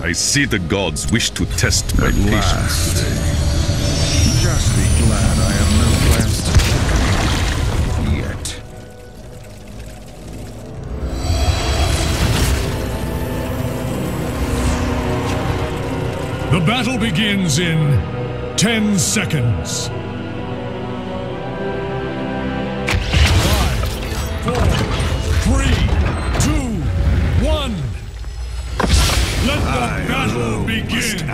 I see the gods wish to test my patience. Just be glad I have no plans to yet. The battle begins in 10 seconds. 5, 4, 3, 2, 1. Let the battle begin.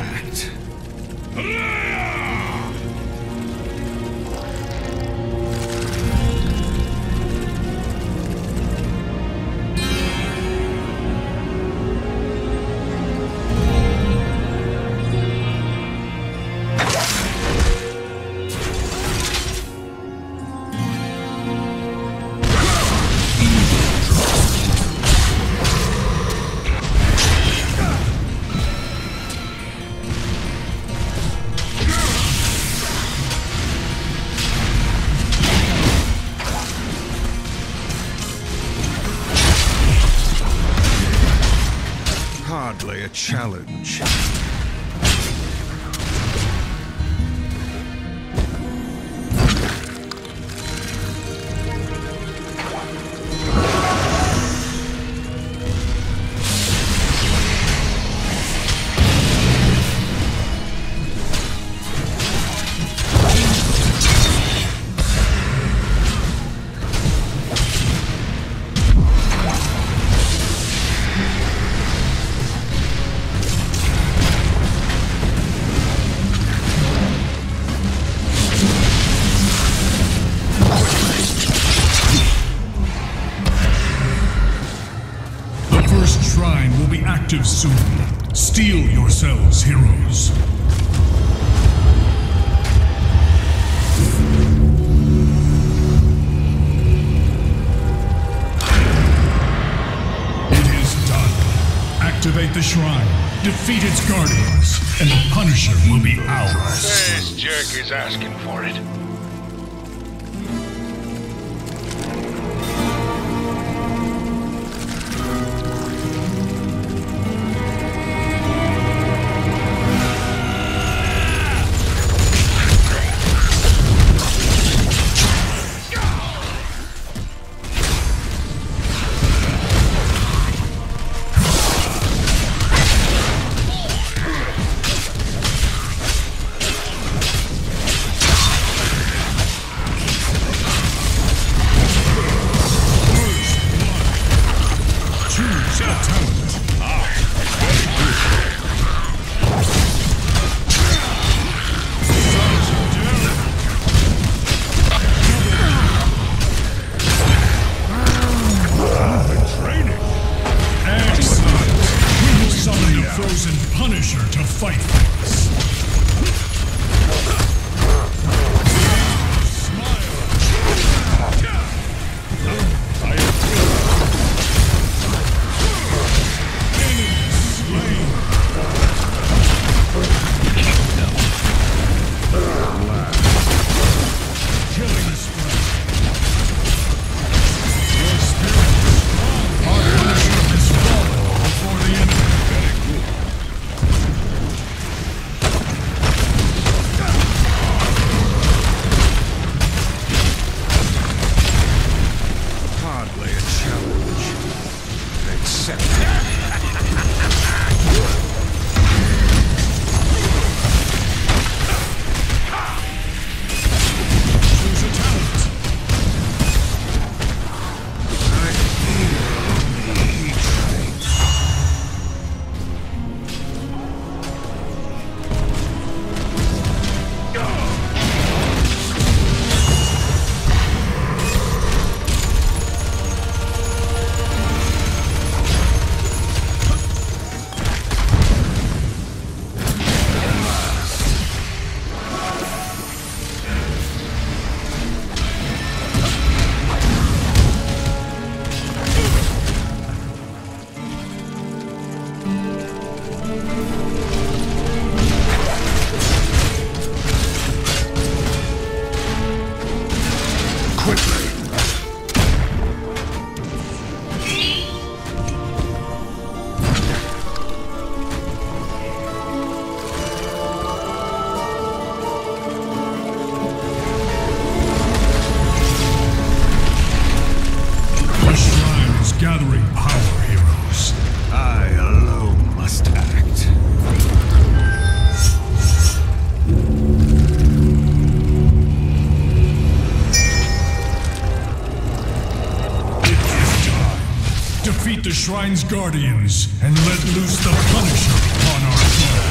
Hardly a challenge. Shrine will be active soon. Steel yourselves, heroes. It is done. Activate the shrine, defeat its guardians, and the Punisher will be ours. This jerk is asking for it. the Shrine's Guardians and let loose the Punisher upon our foe.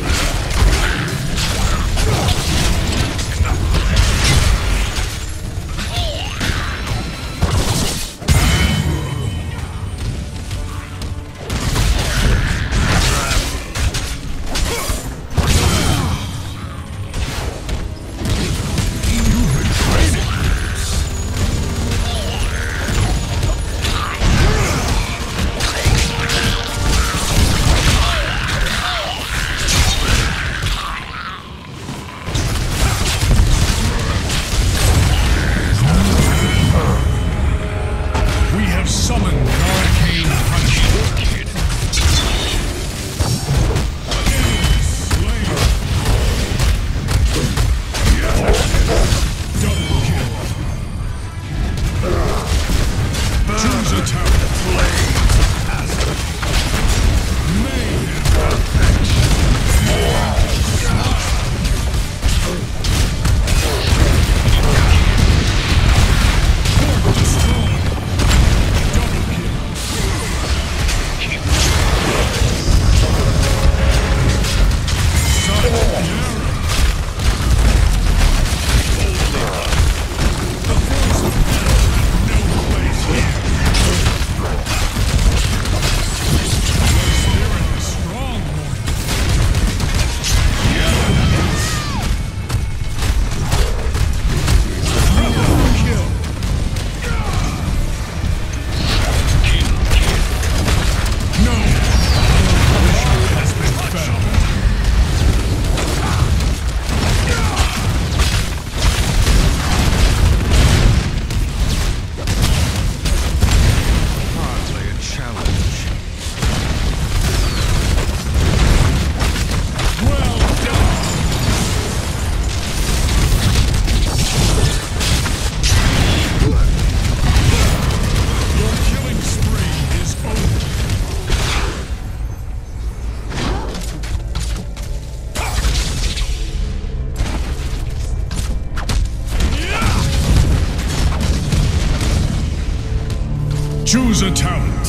Choose a talent.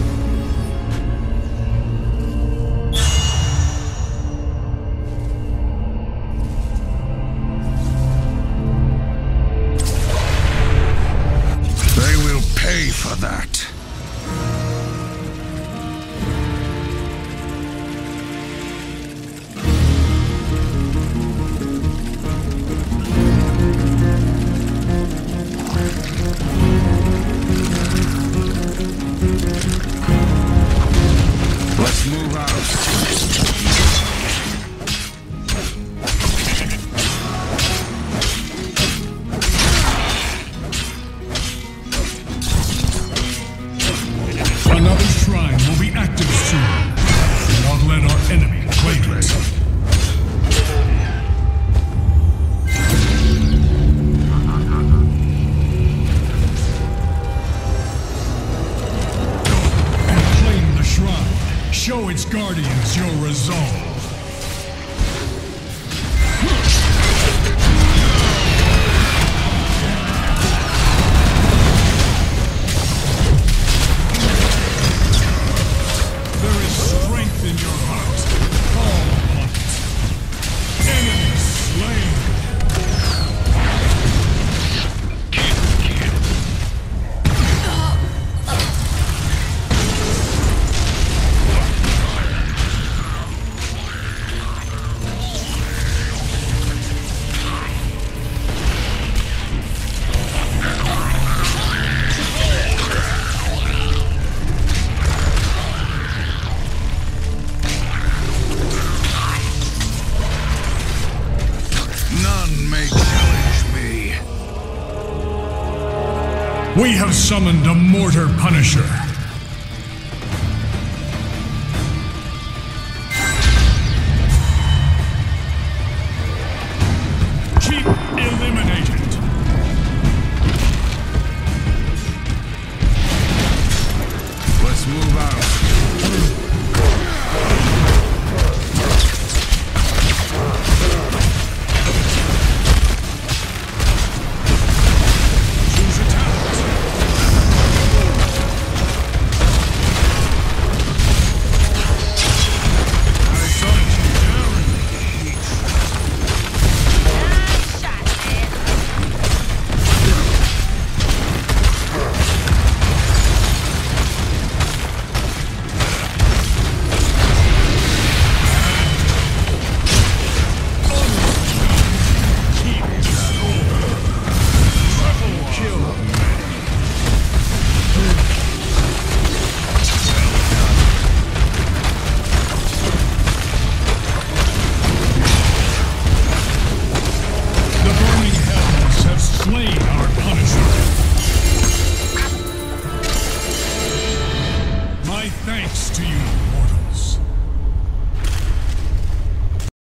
They will pay for that. Let's move out. Another shrine will be active soon. Do not let our enemy claim it. And claim the shrine. Show its guardians your resolve. There is strength in your heart. Call upon it. Enemy slain. None may challenge me. We have summoned a mortar Punisher.